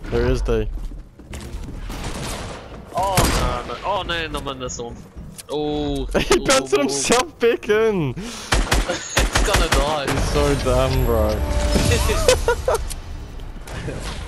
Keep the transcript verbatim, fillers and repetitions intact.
Where is they? Oh no, no. Oh nee, nochmal in der Zone. Oh. He oh, bounced oh, himself back in! It's gonna die. He's so dumb, bro.